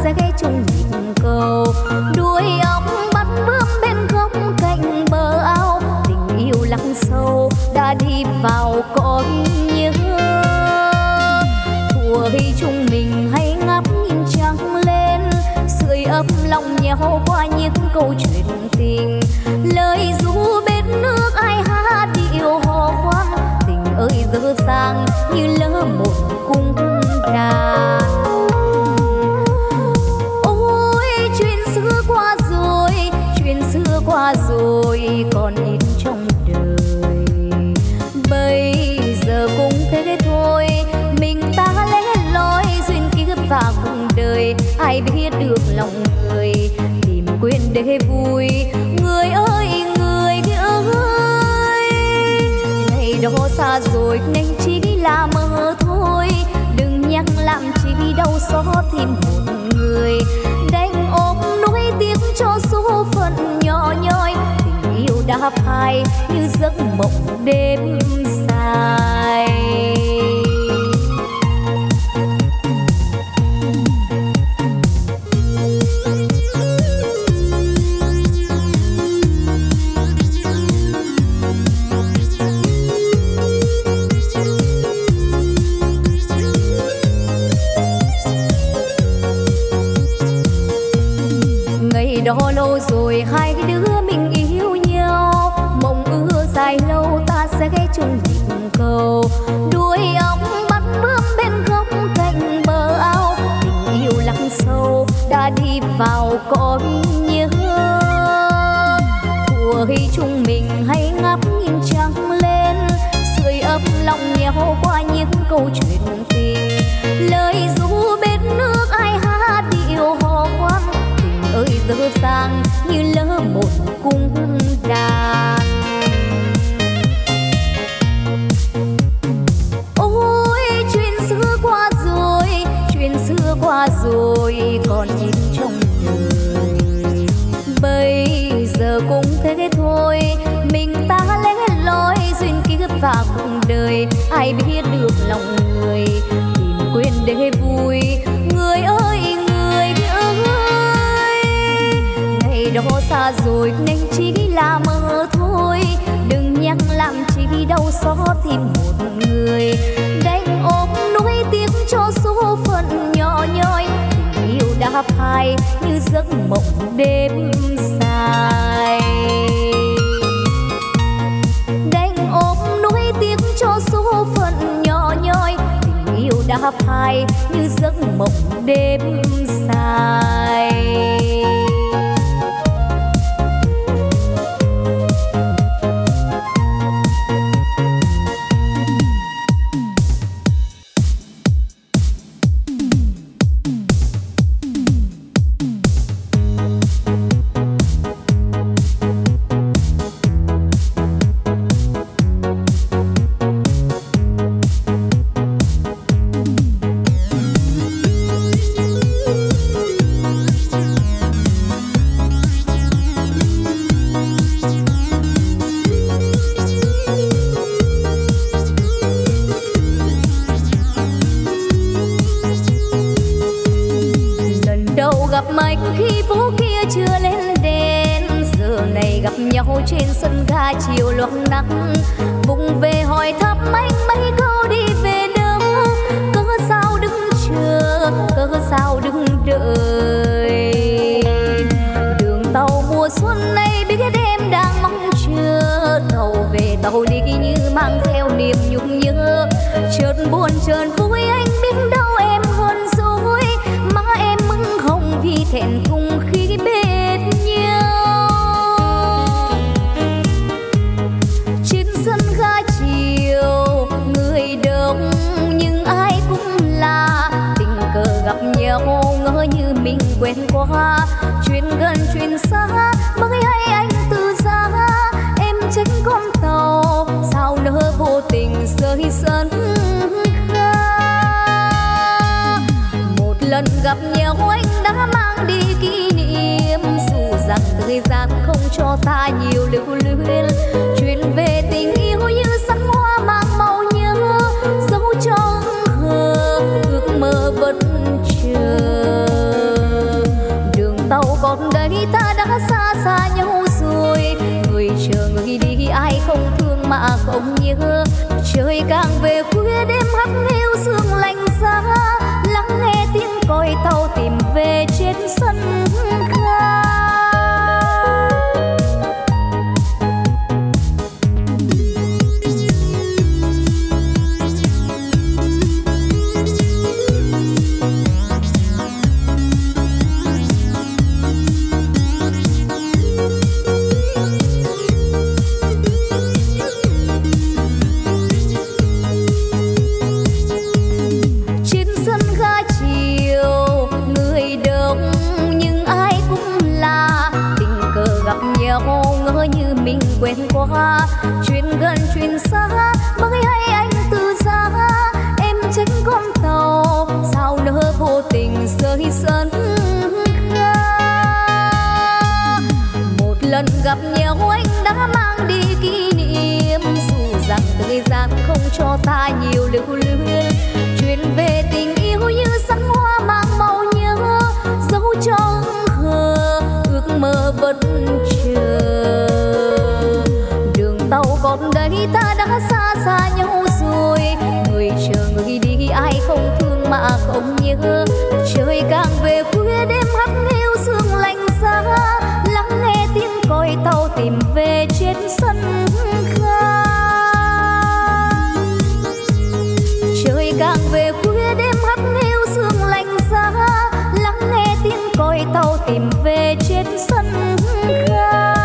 A: sẽ chung nhịp cầu. Đuôi ong bắt bướm bên góc cạnh bờ ao, tình yêu lắng sâu đã đi vào cõi nhớ. Thuở chúng mình hay ngắm nhìn trăng lên, sưởi ấm lòng nhau qua những câu chuyện tình. Lời ru bên nước ai hát điệu hò khoan, tình ơi dở dang như lỡ một cung đàn. Ôi chuyện xưa qua rồi, chuyện xưa qua rồi còn ít trong đời. Bây giờ cũng thế thôi, mình ta lẻ loi duyên kiếp và cùng đời. Ai biết được lòng người, tìm quên để vui. Người ơi người ơi, ngày đó xa rồi nên chỉ là mơ thôi. Đừng nhắc làm chi đau xót thêm một người. Đành ôm nuối tiếc cho số phận nhỏ nhoi. Tình yêu đã phai như giấc mộng đêm dài. Đó lâu rồi hai đứa mình yêu nhau, mộng ước dài lâu ta sẽ ghé chung nhịp cầu. Đuôi ong bắt bướm bên góc cạnh bờ ao, tình yêu lắng sâu đã đi vào cõi nhớ. Thuở chúng mình hay ngắm nhìn trăng lên, sưởi ấm lòng nhau qua những câu chuyện tình. Lời ru bên nước ai hát điệu hò khoan, ơi dở dang như lỡ một cung đàn. Ôi chuyện xưa qua rồi, chuyện xưa qua rồi còn in trong đời. Bây giờ cũng thế thôi, mình ta lẻ loi duyên kiếp và cùng đời. Ai biết được lòng người, tìm quên để vui. Người ơi người ơi, đó xa rồi nên chỉ là mơ thôi. Đừng nhắc làm chi đau xót thêm một người. Đành ôm nuối tiếc cho số phận nhỏ nhoi. Tình yêu đã phai như giấc mộng đêm dài. Đành ôm nuối tiếc cho số phận nhỏ nhoi. Tình yêu đã phai như giấc mộng đêm dài. Trên sân ga chiều loáng nắng, vùng về hỏi thăm anh mấy câu đi về đâu. Cớ sao đứng chờ, cớ sao đứng đợi. Đường tàu mùa xuân này biết em đang mong chờ. Tàu về tàu đi như mang theo niềm nhung nhớ. Chợt buồn chợt vui anh biết đâu em hơn dối. Má em mừng hồng vì thẹn thùng khi bên nhau. Gặp nhau ngỡ như mình quen qua. Chuyện gần chuyện xa mới hay anh từ xa. Em trách con tàu sao nỡ vô tình rơi sân ga. Một lần gặp nhau anh đã mang đi kỷ niệm. Dù rằng thời gian không cho ta nhiều lưu luyến. Chuyện về tình yêu như sắc hoa mang màu nhớ. Dẫu cho ước mơ vẫn chờ. xa nhau rồi, người chờ người đi ai không thương mà không nhớ. Trời càng về khuya đêm hắt hiu sương lạnh giá, lắng nghe tiếng còi tàu tìm về trên sân ga. Quen qua chuyện gần chuyện xa mới hay anh từ xa em tránh con tàu sao nỡ vô tình rơi sân ga. Một lần gặp nhau anh đã mang đi kỷ niệm, dù rằng thời gian không cho ta nhiều lưu luyến. Chuyện về tình yêu như sắc hoa mang màu nhớ, dấu cho hờ ước mơ vẫn chờ. Tàu còn đây ta đã xa xa nhau rồi, người chờ người đi ai không thương mà không nhớ. Trời càng về khuya đêm hắt hiu sương lạnh giá, lắng nghe tiếng còi tàu tìm về trên sân ga. Trời càng về khuya đêm hắt hiu sương lạnh giá, lắng nghe tiếng còi tàu tìm về trên sân ga.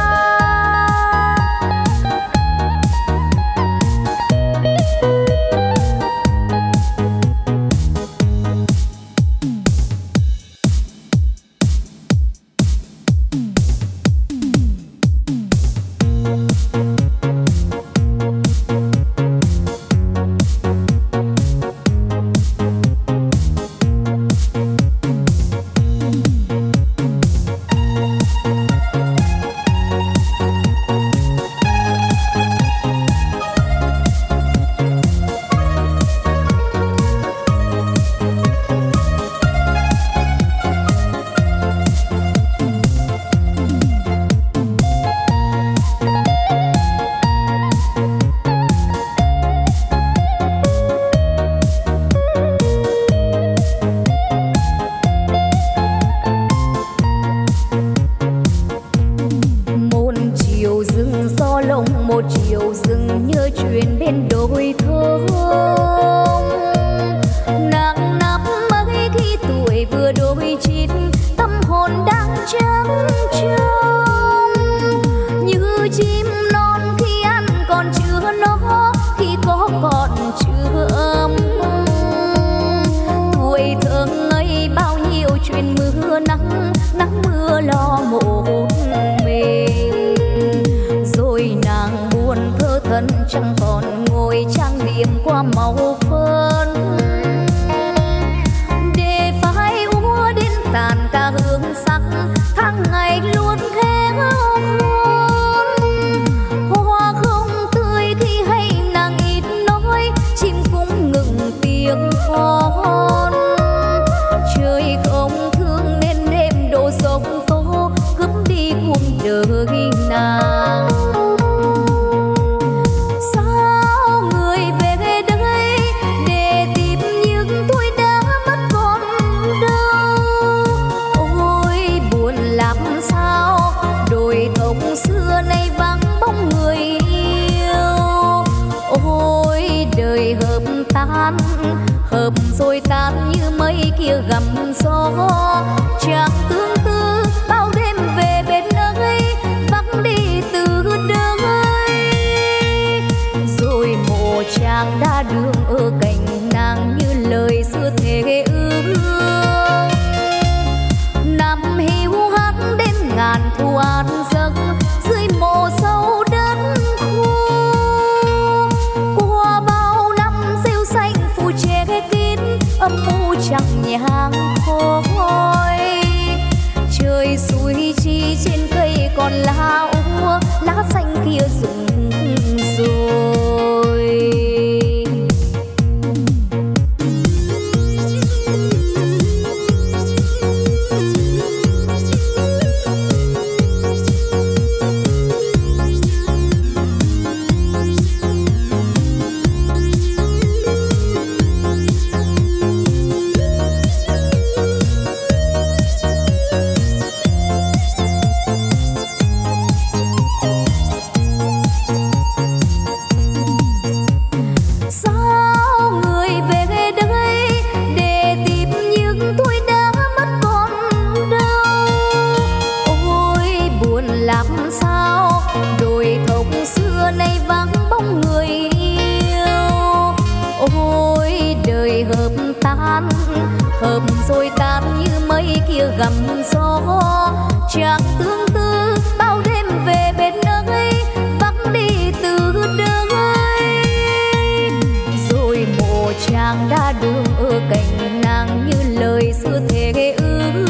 A: rồi tan như mây kia gầm gió. Chàng tương tư bao đêm về bên ấy, vắng đi từ đời. Rồi mộ chàng đã đường ở cạnh nàng như lời xưa thề ước.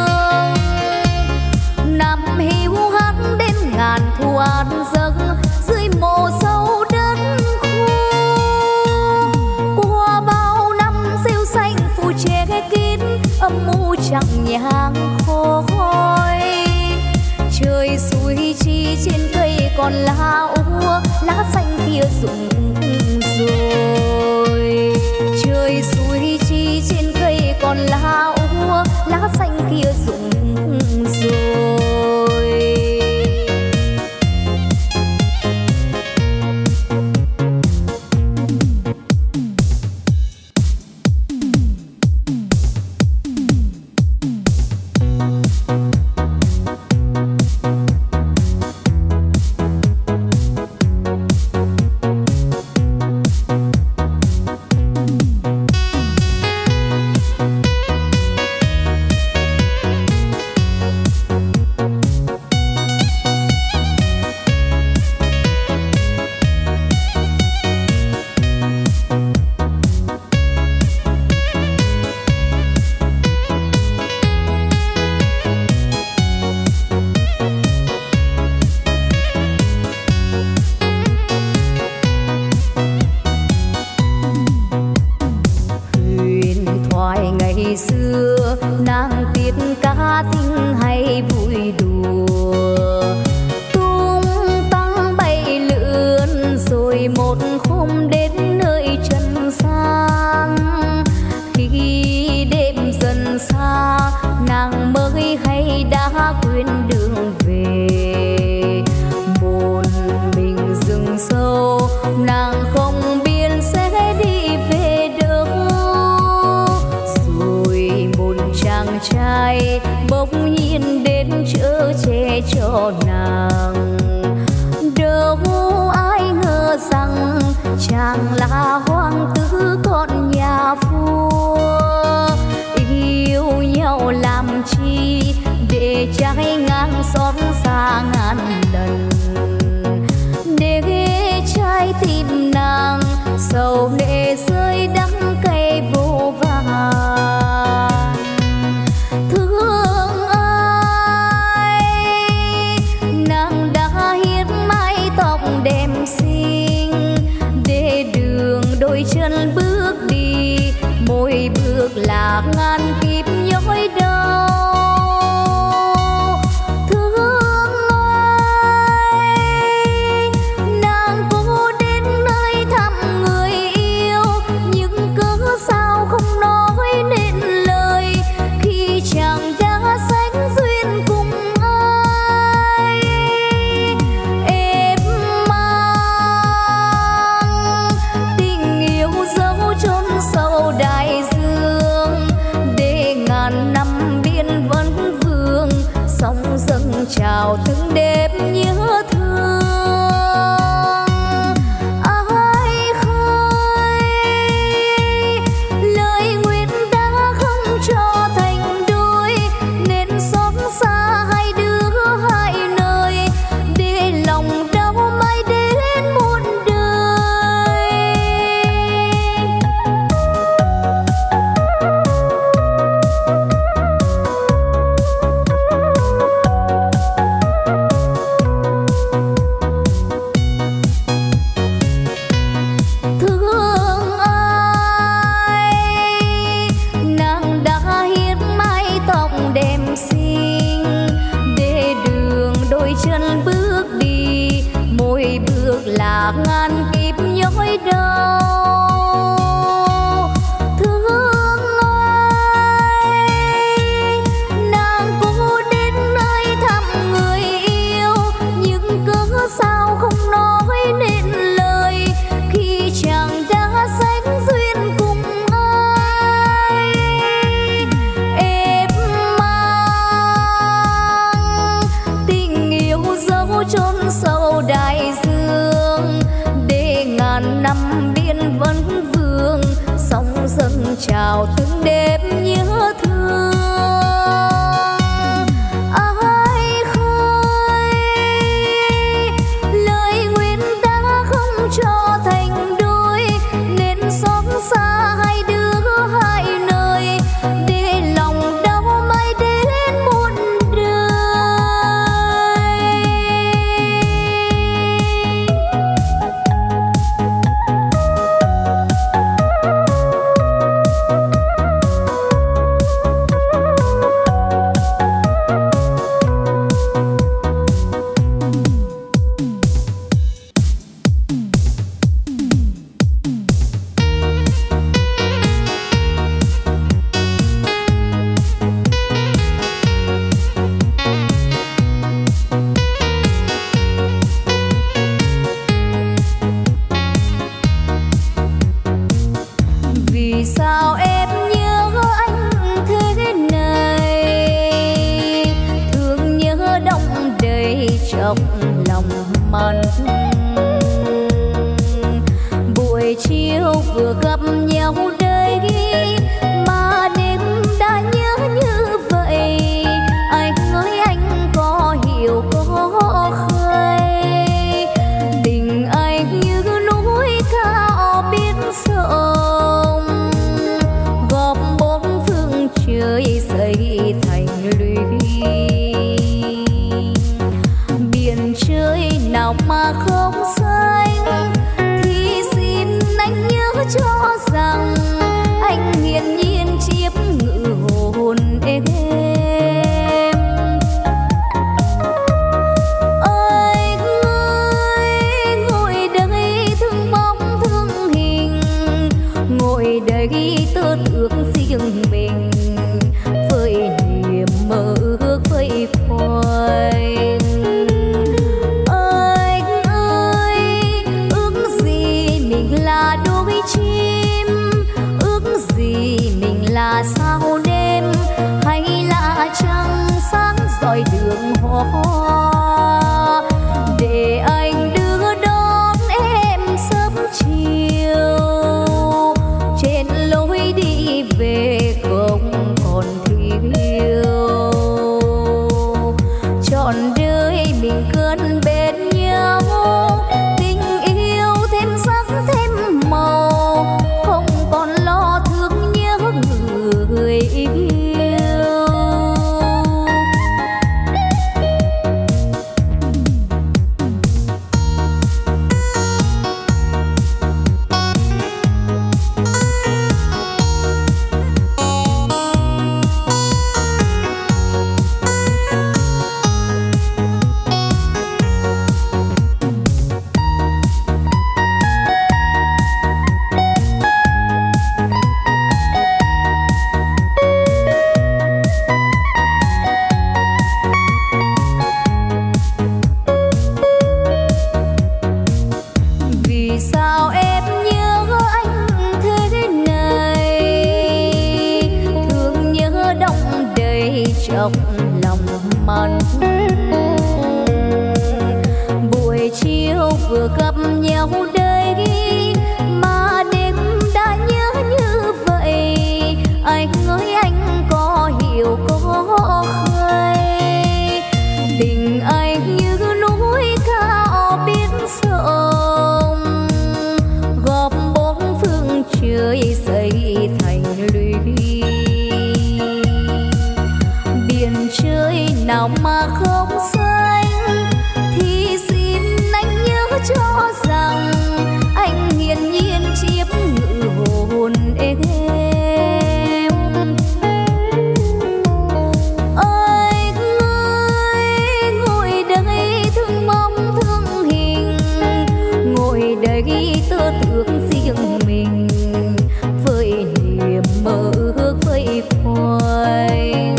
A: Năm hiu hắt đến ngàn thu an dâng dưới mộ sâu đất khô. Qua bao năm rêu xanh phủ che kín âm mưu chẳng nhang khô khói. Trời suối chi trên cây còn lá úa, lá xanh kia rụng rồi. Trời suối chi trên cây còn lá úa, lá xanh kia rụng rồi. dậy thành lũy. Biển trời nào mà không xanh, thì xin anh nhớ cho rằng anh hiển nhiên chiếc ngự hồn em. Anh ơi ngồi đây thương bóng thương hình, ngồi đây tơ tưởng riêng mình, với niềm mơ ước vây quanh. Anh ơi ước gì mình là đôi chim, ước gì mình là sao đêm, hay là trăng sáng rọi đường hoa, để anh đưa đón em sớm chiều. Trên lối đi về không còn thiếu, trọn đời mình cơn bên nhau, tình yêu thêm sắc thêm màu, không còn lo thương nhớ người yêu. Trong lòng man, buổi chiều vừa gặp nhau đây mà đêm đã nhớ như vậy. Anh ơi anh có hiểu có hay, tình anh như núi cao biển sông, góp bốn phương trời xây thành lũy. Trời nào mà không xanh, thì xin anh nhớ cho rằng anh hiển nhiên chiếc ngự hồn em. Anh ơi ngồi đây thương bóng thương hình, ngồi đây tơ tưởng riêng mình, với niềm mơ ước vây quanh.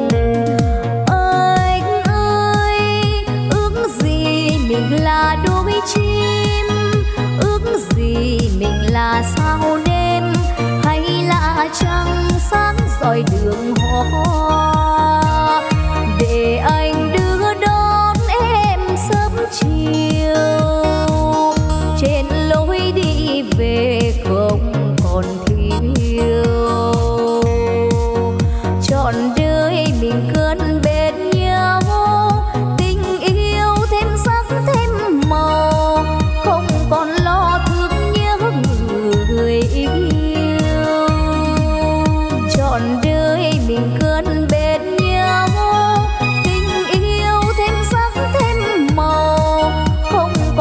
A: Mình là đôi chim, ước gì mình là sao đêm, hay là trăng sáng rọi đường hoa, để anh đưa đón em sớm chiều. Trên lối đi về không còn thiếu, trọn đời mình cơn bên nhau, tình yêu thêm sắc thêm màu, không còn lo thương nhớ người yêu. Trọn đời mình cơn bên nhau, tình yêu thêm sắc thêm màu, không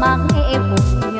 A: mang nghe cùng